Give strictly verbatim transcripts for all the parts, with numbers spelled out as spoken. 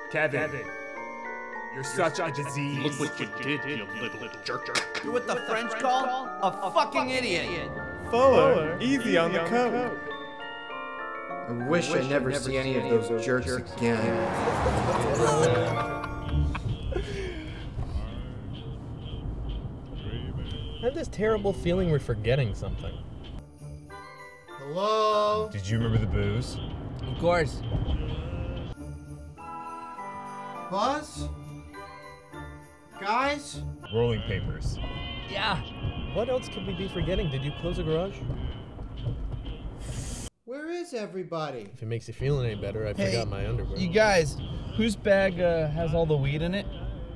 Kevin, Kevin. You're, You're such a disease. Look what you did, you little, little jerk jerk. You're what the French call a, a fucking idiot. Fuller, easy on the coat. I wish I never see any of those jerks again. I have this terrible feeling we're forgetting something. Hello? Did you remember the booze? Of course. Buzz? Guys? Rolling papers. Yeah. What else could we be forgetting? Did you close the garage? Where is everybody? If it makes you feel any better, I Hey, forgot my underwear. You guys, whose bag uh, has all the weed in it?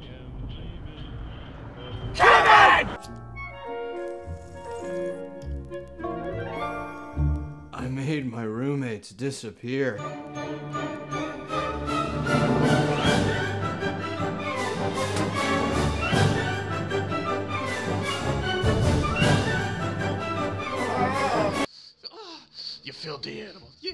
Kevin! I made my roommates disappear. You filthy animal. Yeah.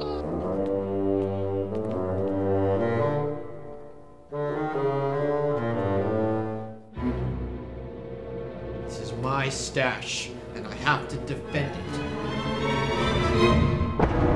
This is my stash, and I have to defend it.